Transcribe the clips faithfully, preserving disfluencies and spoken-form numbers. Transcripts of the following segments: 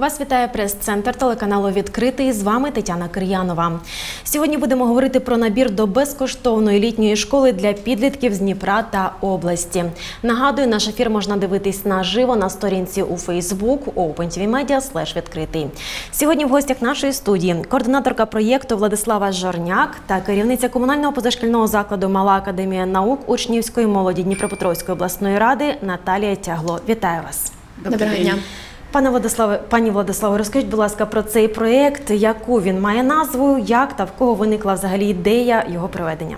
Вас вітає прес-центр телеканалу «Відкритий». З вами Тетяна Кир'янова. Сьогодні будемо говорити про набір до безкоштовної літньої школи для підлітків з Дніпра та області. Нагадую, наш ефір можна дивитись наживо на сторінці у Facebook OpenTVMedia слеш відкритий. Сьогодні в гостях нашої студії координаторка проєкту Владислава Жорняк та керівниця комунального позашкільного закладу «Мала академія наук» учнівської молоді Дніпропетровської обласної ради Наталія Тягло. Вітаю вас. Доброго дня. Пане Владиславе, пані Владиславе, розкажіть, будь ласка, про цей проєкт, яку він має назву, як та в кого виникла взагалі ідея його проведення?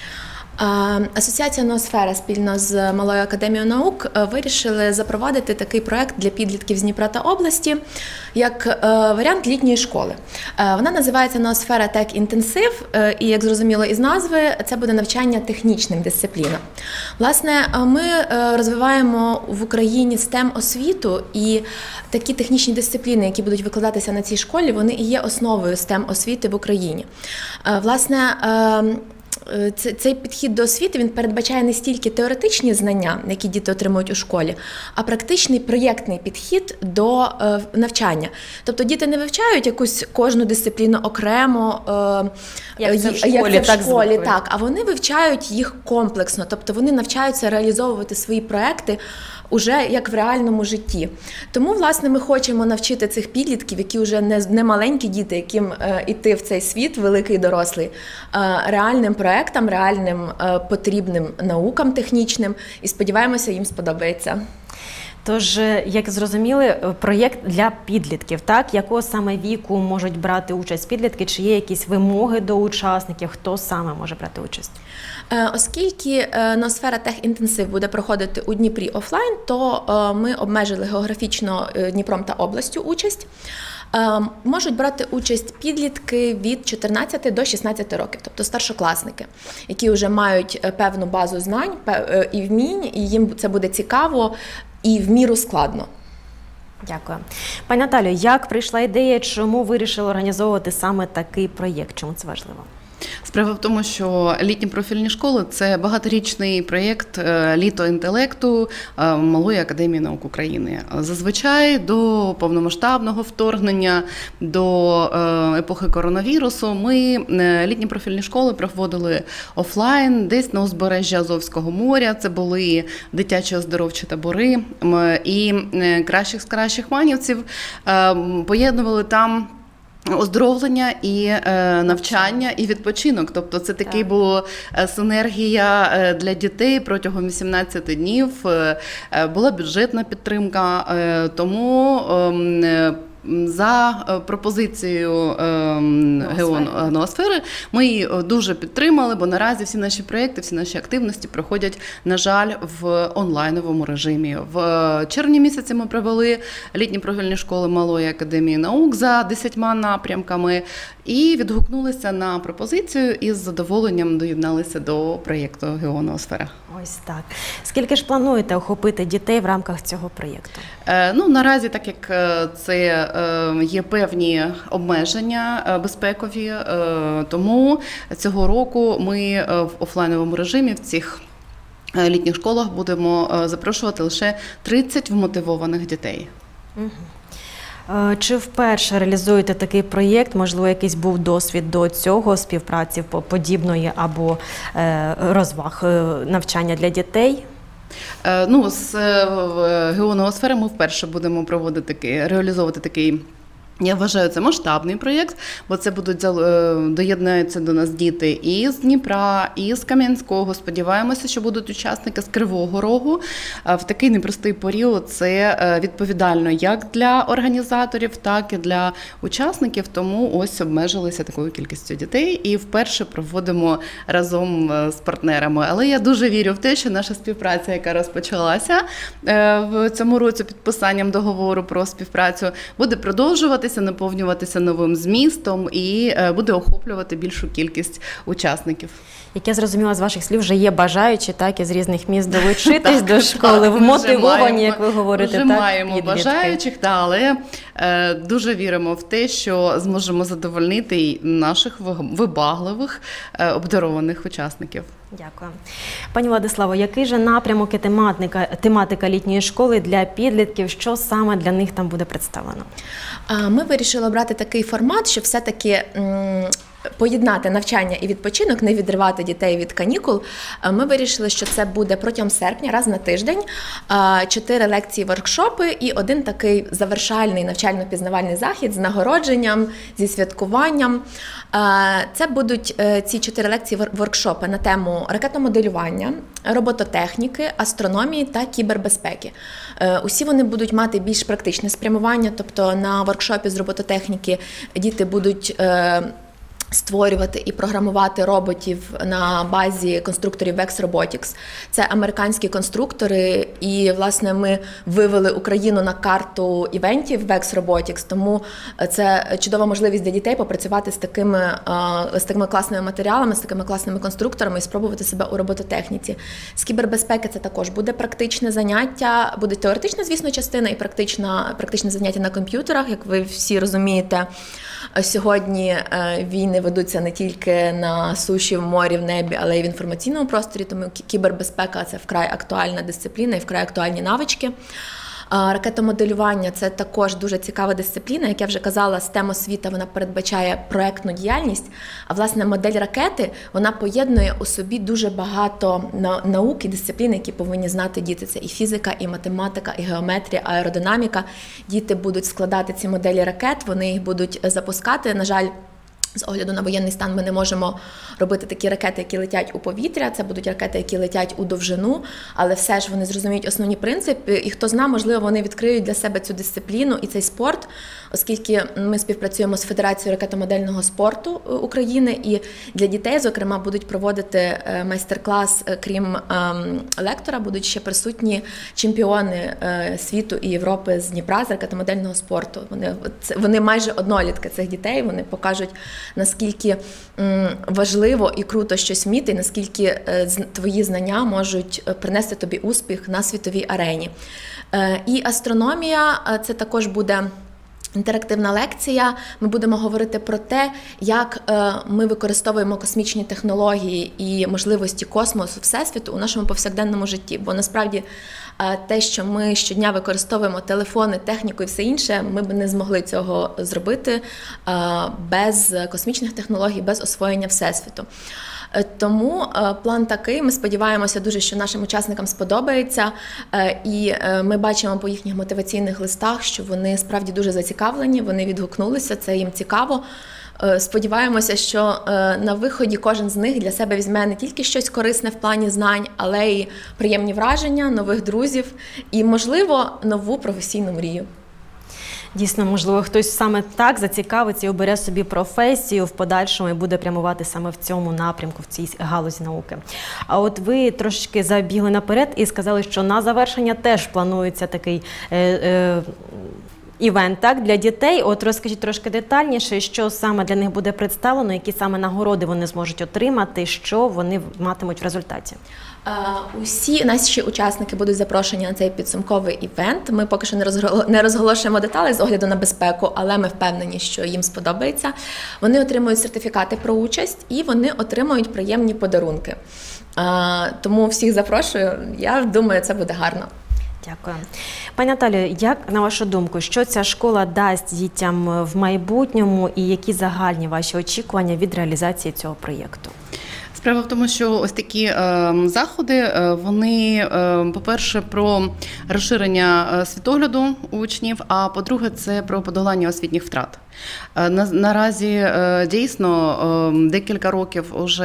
Асоціація «Ноосфера» спільно з Малою академією наук вирішили запровадити такий проект для підлітків з Дніпра та області, як варіант літньої школи. Вона називається «Ноосфера Тек Інтенсив», і, як зрозуміло із назви, це буде навчання технічним дисциплінам. Власне, ми розвиваємо в Україні стем-освіту, і такі технічні дисципліни, які будуть викладатися на цій школі, вони і є основою стем-освіти в Україні. Власне, цей підхід до освіти, він передбачає не стільки теоретичні знання, які діти отримують у школі, а практичний проєктний підхід до навчання. Тобто діти не вивчають якусь кожну дисципліну окремо, як це в школі, як це в так, школі так, а вони вивчають їх комплексно, тобто вони навчаються реалізовувати свої проекти уже як в реальному житті. Тому, власне, ми хочемо навчити цих підлітків, які вже не, не маленькі діти, яким е, іти в цей світ, великий дорослий, е, реальним проектам, реальним е, потрібним наукам технічним, і сподіваємося, їм сподобається. Тож, як зрозуміли, проєкт для підлітків, так? Якого саме віку можуть брати участь підлітки? Чи є якісь вимоги до учасників? Хто саме може брати участь? Оскільки «Ноосфера Тех Інтенсив» буде проходити у Дніпрі офлайн, то ми обмежили географічно Дніпром та областю участь. Можуть брати участь підлітки від чотирнадцяти до шістнадцяти років, тобто старшокласники, які вже мають певну базу знань і вмінь, і їм це буде цікаво і в міру складно. Дякую. Пані Наталю, як прийшла ідея, чому вирішили організовувати саме такий проєкт? Чому це важливо? Справа в тому, що літні профільні школи – це багаторічний проєкт «Літо інтелекту» Малої академії наук України. Зазвичай до повномасштабного вторгнення, до епохи коронавірусу ми літні профільні школи проводили офлайн, десь на узбережжі Азовського моря. Це були дитячі оздоровчі табори, і кращих з кращих манівців поєднували там оздоровлення і е, навчання, і відпочинок. Тобто це такий була синергія для дітей протягом вісімнадцяти днів. Е, була бюджетна підтримка, е, тому е, за пропозицією ГО «Ноосфери» ми її дуже підтримали, бо наразі всі наші проєкти, всі наші активності проходять, на жаль, в онлайновому режимі. В червні місяці ми провели літні профільні школи Малої академії наук за десятьма напрямками і відгукнулися на пропозицію і з задоволенням доєдналися до проєкту ГО «Ноосфера». Ось так. Скільки ж плануєте охопити дітей в рамках цього проєкту? Е, ну, наразі, так як це є певні обмеження безпекові, тому цього року ми в офлайновому режимі в цих літніх школах будемо запрошувати лише тридцять вмотивованих дітей. Угу. Чи вперше реалізуєте такий проєкт? Можливо, якийсь був досвід до цього, співпраці подібної або розваг, навчання для дітей? Ну, з ГО «Ноосфера» ми вперше будемо проводити, реалізовувати такий, я вважаю, це масштабний проєкт, бо це будуть доєднаються до нас діти і з Дніпра, і з Кам'янського. Сподіваємося, що будуть учасники з Кривого Рогу. В такий непростий період це відповідально як для організаторів, так і для учасників, тому ось обмежилися такою кількістю дітей і вперше проводимо разом з партнерами. Але я дуже вірю в те, що наша співпраця, яка розпочалася в цьому році підписанням договору про співпрацю, буде продовжуватися, наповнюватися новим змістом і буде охоплювати більшу кількість учасників. Як я зрозуміла з ваших слів, вже є бажаючі, так, із різних міст долучитись до школи, вмотивовані, як ви говорите. Вже маємо бажаючих, але дуже віримо в те, що зможемо задовольнити наших вибагливих, обдарованих учасників. Дякую. Пані Владиславо, який же напрямок і тематика, тематика літньої школи для підлітків, що саме для них там буде представлено? Ми вирішили обрати такий формат, щоб все-таки поєднати навчання і відпочинок, не відривати дітей від канікул. Ми вирішили, що це буде протягом серпня, раз на тиждень, чотири лекції, воркшопи і один такий завершальний навчально-пізнавальний захід з нагородженням, зі святкуванням. Це будуть ці чотири лекції, воркшопи на тему ракетомоделювання, робототехніки, астрономії та кібербезпеки. Усі вони будуть мати більш практичне спрямування, тобто на воркшопі з робототехніки діти будуть створювати і програмувати роботів на базі конструкторів Vex Robotics. Це американські конструктори, і, власне, ми вивели Україну на карту івентів Vex Robotics, тому це чудова можливість для дітей попрацювати з такими, з такими класними матеріалами, з такими класними конструкторами і спробувати себе у робототехніці. З кібербезпеки це також буде практичне заняття, буде теоретична, звісно, частина і практична, практичне заняття на комп'ютерах, як ви всі розумієте. Сьогодні війни ведуться не тільки на суші, в морі, в небі, але й в інформаційному просторі, тому кібербезпека – це вкрай актуальна дисципліна і вкрай актуальні навички. Ракетомоделювання – це також дуже цікава дисципліна. Як я вже казала, STEM освіта, вона передбачає проектну діяльність, а, власне, модель ракети, вона поєднує у собі дуже багато наук і дисциплін, які повинні знати діти. Це і фізика, і математика, і геометрія, аеродинаміка. Діти будуть складати ці моделі ракет, вони їх будуть запускати. На жаль, з огляду на воєнний стан ми не можемо робити такі ракети, які летять у повітря, це будуть ракети, які летять у довжину, але все ж вони зрозуміють основні принципи, і хто знає, можливо, вони відкриють для себе цю дисципліну і цей спорт, оскільки ми співпрацюємо з Федерацією ракетомодельного спорту України, і для дітей, зокрема, будуть проводити майстер-клас, крім лектора, будуть ще присутні чемпіони світу і Європи з Дніпра, з ракетомодельного спорту. Вони, вони майже однолітки цих дітей, вони покажуть, наскільки важливо і круто щось вміти, наскільки твої знання можуть принести тобі успіх на світовій арені. І астрономія – це також буде інтерактивна лекція. Ми будемо говорити про те, як ми використовуємо космічні технології і можливості космосу, Всесвіту у нашому повсякденному житті. Бо насправді те, що ми щодня використовуємо телефони, техніку і все інше, ми б не змогли цього зробити без космічних технологій, без освоєння Всесвіту. Тому план такий, ми сподіваємося дуже, що нашим учасникам сподобається, і ми бачимо по їхніх мотиваційних листах, що вони справді дуже зацікавлені, вони відгукнулися, це їм цікаво. Сподіваємося, що на виході кожен з них для себе візьме не тільки щось корисне в плані знань, але й приємні враження, нових друзів і, можливо, нову професійну мрію. Дійсно, можливо, хтось саме так зацікавиться і обере собі професію в подальшому і буде прямувати саме в цьому напрямку, в цій галузі науки. А от ви трошки забігли наперед і сказали, що на завершення теж планується такий е, е, івент, так, для дітей. От розкажіть трошки детальніше, що саме для них буде представлено, які саме нагороди вони зможуть отримати, що вони матимуть в результаті. Усі наші учасники будуть запрошені на цей підсумковий івент. Ми поки що не розголошуємо деталі з огляду на безпеку, але ми впевнені, що їм сподобається. Вони отримують сертифікати про участь і вони отримують приємні подарунки. Тому всіх запрошую, я думаю, це буде гарно. Дякую. Пані Наталію, як, на вашу думку, що ця школа дасть дітям в майбутньому і які загальні ваші очікування від реалізації цього проєкту? Справа в тому, що ось такі е, заходи, е, вони, е, по-перше, про розширення світогляду учнів, а по-друге, це про подолання освітніх втрат. Е, на, наразі е, дійсно е, декілька років уже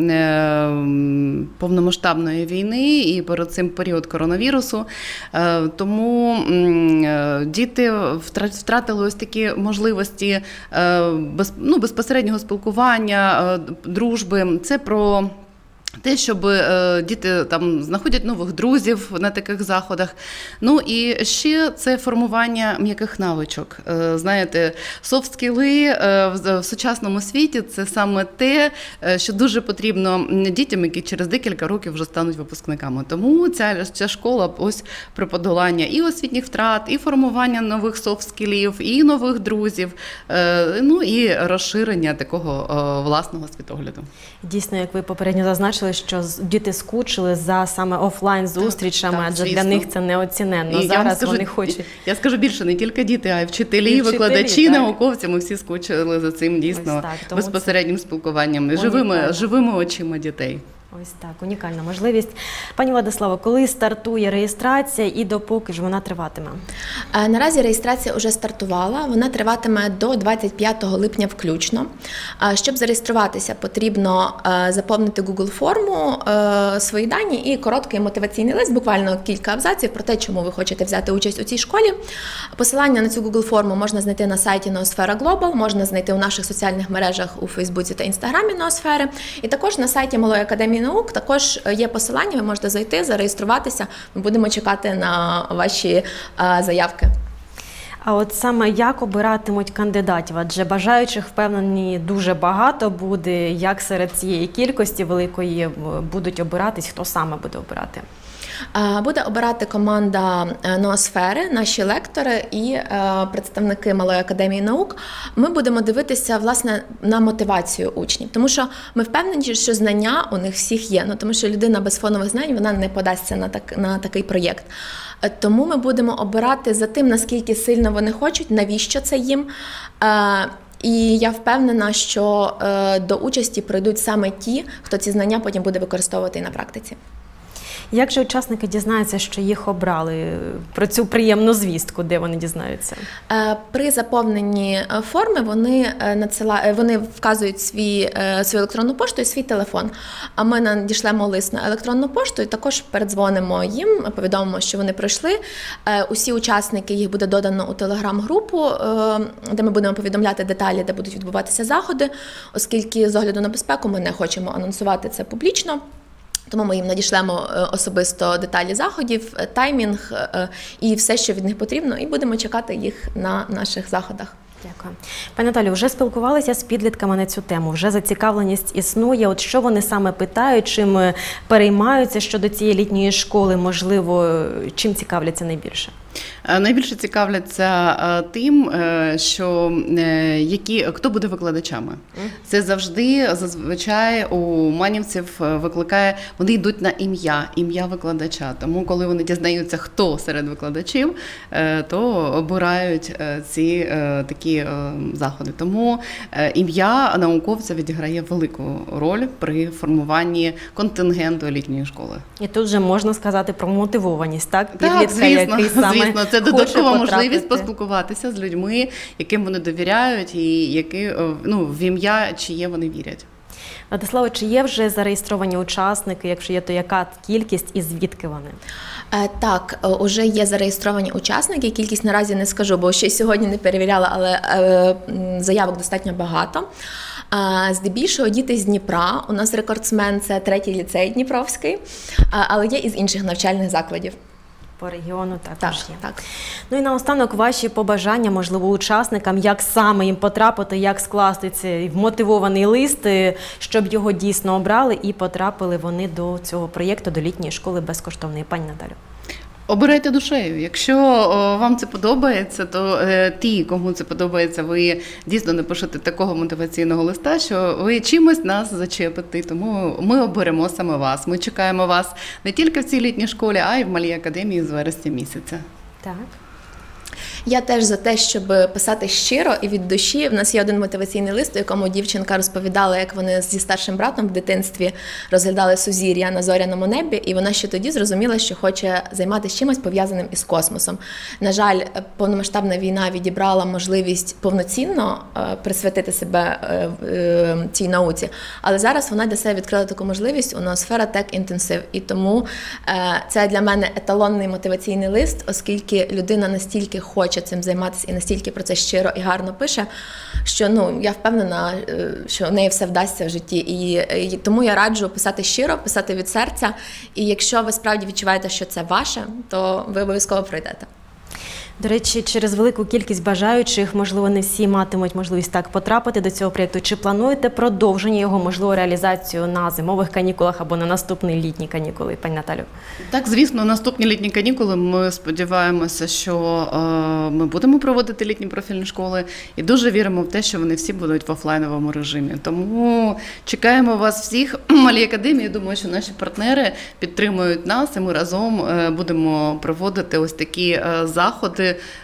е, повномасштабної війни і перед цим період коронавірусу, е, тому е, діти втратили ось такі можливості е, без, ну, безпосереднього спілкування, е, дружби. Це про те, щоб е, діти там знаходять нових друзів на таких заходах. Ну і ще це формування м'яких навичок. Е, знаєте, софт-скіли е, в, в сучасному світі – це саме те, що дуже потрібно дітям, які через декілька років вже стануть випускниками. Тому ця, ця школа ось про подолання і освітніх втрат, і формування нових софт-скілів, і нових друзів, е, ну і розширення такого е, власного світогляду. Дійсно, як ви попередньо зазначили, зазначили, що з- діти скучили за саме офлайн зустрічами, Так, адже звісно. для них це неоціненно. І я вам Зараз скажу, вони хочуть. Я скажу більше, не тільки діти, а й вчителі, І вчителі, викладачі, так. науковці. Ми всі скучили за цим дійсно Ось так, тому безпосереднім спілкуванням, унікально. живими, живими очима дітей. Ось так, унікальна можливість. Пані Владиславо, коли стартує реєстрація і допоки ж вона триватиме? Е, Наразі реєстрація вже стартувала, вона триватиме до двадцять п'ятого липня включно. Е, Щоб зареєструватися, потрібно е, заповнити Google форму, е, свої дані і короткий мотиваційний лист, буквально кілька абзаців про те, чому ви хочете взяти участь у цій школі. Посилання на цю Google форму можна знайти на сайті Ноосфера Глобал, можна знайти у наших соціальних мережах у Фейсбуці та Інстаграмі Ноосфери, і також на сайті Малої академії наук також є посилання, ви можете зайти, зареєструватися. Ми будемо чекати на ваші е, заявки. А от саме як обиратимуть кандидатів? Адже бажаючих, впевнені, дуже багато буде. Як серед цієї кількості великої е, будуть обиратись, хто саме буде обирати? Е, Буде обирати команда е, Ноосфери, наші лектори і е, представники Малої академії наук. Ми будемо дивитися, власне, на мотивацію учнів, тому що ми впевнені, що знання у них всіх є. Ну, тому що людина без фонових знань, вона не подасться на, так, на такий проєкт. Е, Тому ми будемо обирати за тим, наскільки сильно вони хочуть, навіщо це їм. Е, І я впевнена, що е, до участі прийдуть саме ті, хто ці знання потім буде використовувати і на практиці. Як же учасники дізнаються, що їх обрали? Про цю приємну звістку, де вони дізнаються? Е, При заповненні е, форми вони е, надсила... е, вони вказують свій, е, свою електронну пошту і свій телефон. А ми надішлемо лист на електронну пошту і також передзвонимо їм, повідомимо, що вони прийшли. Е, Усі учасники, їх буде додано у телеграм-групу, е, де ми будемо повідомляти деталі, де будуть відбуватися заходи, оскільки з огляду на безпеку ми не хочемо анонсувати це публічно. Тому ми їм надішлемо е, особисто деталі заходів, е, таймінг е, і все, що від них потрібно, і будемо чекати їх на наших заходах. Дякую. Пані Наталю, вже спілкувалися з підлітками на цю тему, вже зацікавленість існує. От що вони саме питають, чим переймаються щодо цієї літньої школи, можливо, чим цікавляться найбільше? Найбільше цікавляться тим, що які, хто буде викладачами. Це завжди, зазвичай, у манівців викликає, вони йдуть на ім'я, ім'я викладача. Тому, коли вони дізнаються, хто серед викладачів, то обирають ці такі заходи. Тому ім'я науковця відіграє велику роль при формуванні контингенту літньої школи. І тут же можна сказати про мотивованість, так? Так, Підлітка, звісно, який саме звісно, це хоче додаткова потрапити. можливість поспілкуватися з людьми, яким вони довіряють і які, ну, в ім'я чиє вони вірять. Владислава, чи є вже зареєстровані учасники? Якщо є, то яка кількість і звідки вони? Е, Так, е, уже є зареєстровані учасники, кількість наразі не скажу, бо ще сьогодні не перевіряла, але е, м, заявок достатньо багато. Е, Здебільшого діти з Дніпра, у нас рекордсмен – це третій ліцей Дніпровський, е, але є і з інших навчальних закладів. По регіону також Так, є. так. Ну і наостанок ваші побажання, можливо, учасникам, як саме їм потрапити, як скласти цей вмотивований лист, щоб його дійсно обрали і потрапили вони до цього проєкту, до літньої школи безкоштовної. Пані Наталю. Обирайте душею. Якщо о, вам це подобається, то е, ті, кому це подобається, ви дійсно напишете такого мотиваційного листа, що ви чимось нас зачепите. Тому ми оберемо саме вас. Ми чекаємо вас не тільки в цій літній школі, а й в Малій академії з вересня місяця. Так. Я теж за те, щоб писати щиро і від душі. В нас є один мотиваційний лист, у якому дівчинка розповідала, як вони зі старшим братом в дитинстві розглядали сузір'я на зоряному небі, і вона ще тоді зрозуміла, що хоче займатися чимось пов'язаним із космосом. На жаль, повномасштабна війна відібрала можливість повноцінно присвятити себе цій науці, але зараз вона для себе відкрила таку можливість у Ноосфера Tech Intensive, і тому це для мене еталонний мотиваційний лист, оскільки людина настільки хоче цим займатися і настільки про це щиро і гарно пише, що ну я впевнена, що в неї все вдасться в житті. І, і тому я раджу писати щиро, писати від серця. І якщо ви справді відчуваєте, що це ваше, то ви обов'язково пройдете. До речі, через велику кількість бажаючих, можливо, не всі матимуть можливість так потрапити до цього проєкту. Чи плануєте продовження його, можливо, реалізацію на зимових канікулах або на наступні літні канікули, пані Наталю? Так, звісно, наступні літні канікули ми сподіваємося, що е, ми будемо проводити літні профільні школи і дуже віримо в те, що вони всі будуть в офлайновому режимі. Тому чекаємо вас всіх в Малій академії. Думаю, що наші партнери підтримують нас, і ми разом е, будемо проводити ось такі е, заходи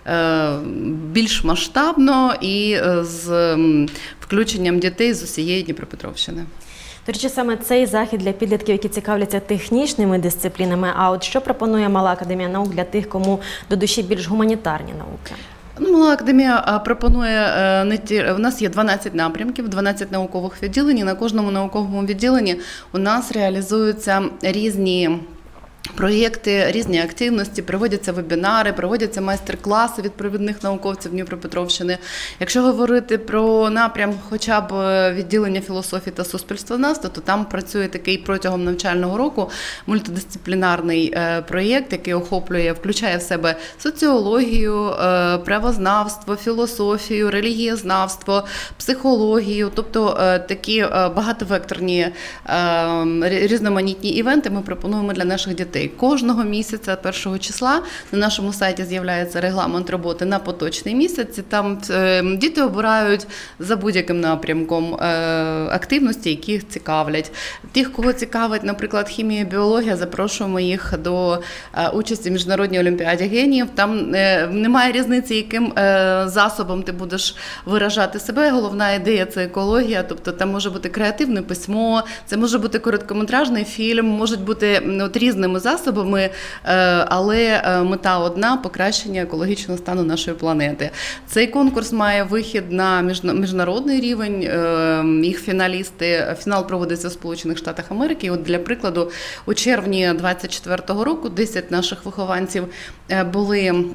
більш масштабно і з включенням дітей з усієї Дніпропетровщини. До речі, саме цей захід для підлітків, які цікавляться технічними дисциплінами, а от що пропонує Мала академія наук для тих, кому до душі більш гуманітарні науки? Ну, Мала академія пропонує, не ті, у нас є дванадцять напрямків, дванадцять наукових відділень, і на кожному науковому відділенні у нас реалізуються різні проєкти, різні активності, проводяться вебінари, проводяться майстер-класи від провідних науковців Дніпропетровщини. Якщо говорити про напрям хоча б відділення філософії та суспільствознавства, то там працює такий протягом навчального року мультидисциплінарний проєкт, який охоплює, включає в себе соціологію, правознавство, філософію, релігієзнавство, психологію, тобто такі багатовекторні різноманітні івенти ми пропонуємо для наших дітей. Кожного місяця, першого числа, на нашому сайті з'являється регламент роботи на поточний місяць. Там діти обирають за будь-яким напрямком активності, які їх цікавлять. Тих, кого цікавить, наприклад, хімія, біологія, запрошуємо їх до участі в Міжнародній олімпіаді геніїв. Там немає різниці, яким засобом ти будеш виражати себе. Головна ідея – це екологія, тобто там може бути креативне письмо, це може бути короткометражний фільм, можуть бути от, різними засобами, але мета одна – покращення екологічного стану нашої планети. Цей конкурс має вихід на міжнародний рівень, їх фіналісти, фінал проводиться в Сполучених Штатах Америки. І от для прикладу, у червні двадцять четвертого року десять наших вихованців були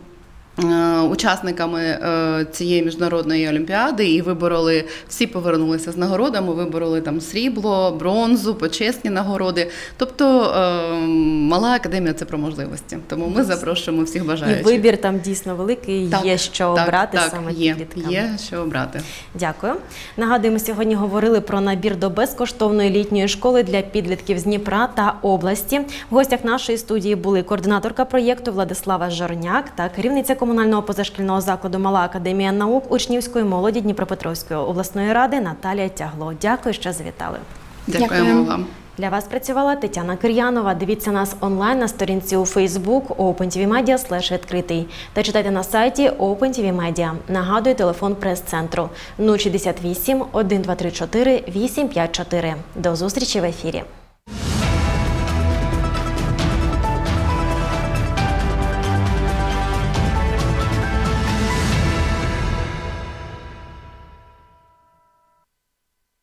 учасниками цієї міжнародної олімпіади і вибороли, всі повернулися з нагородами, вибороли там срібло, бронзу, почесні нагороди. Тобто Мала академія – це про можливості. Тому ми запрошуємо всіх бажаючих. І вибір там дійсно великий, так, є що так, обрати так, саме є, підліткам. є що обрати. Дякую. Нагадую, ми сьогодні говорили про набір до безкоштовної літньої школи для підлітків з Дніпра та області. В гостях нашої студії були координаторка проєкту Владислава Жорняк та керівниця комунального позашкільного закладу Мала академія наук учнівської молоді Дніпропетровської обласної ради Наталія Тягло. Дякую, що завітали. Дякуємо Дякую. вам. Для вас працювала Тетяна Кир'янова. Дивіться нас онлайн на сторінці у Facebook OpenTVMedia слеш відкритий та читайте на сайті OpenTVMedia. Нагадую, телефон прес-центру нуль шістдесят вісім, один два три чотири, вісім п'ять чотири. До зустрічі в ефірі.